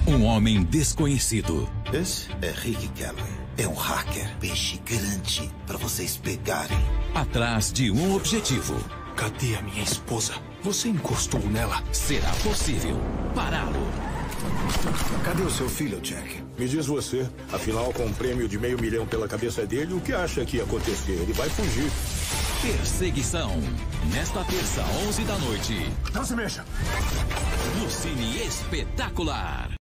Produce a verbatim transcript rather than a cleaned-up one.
Um homem desconhecido. Esse é Rick Kelly. É um hacker. Peixe grande pra vocês pegarem. Atrás de um objetivo. Cadê a minha esposa? Você encostou nela? Será possível pará-lo? Cadê o seu filho, Jack? Me diz você, afinal, com um prêmio de meio milhão pela cabeça dele, o que acha que ia acontecer? Ele vai fugir. Perseguição. Nesta terça, onze da noite. Não se mexa! No Cine Espetacular.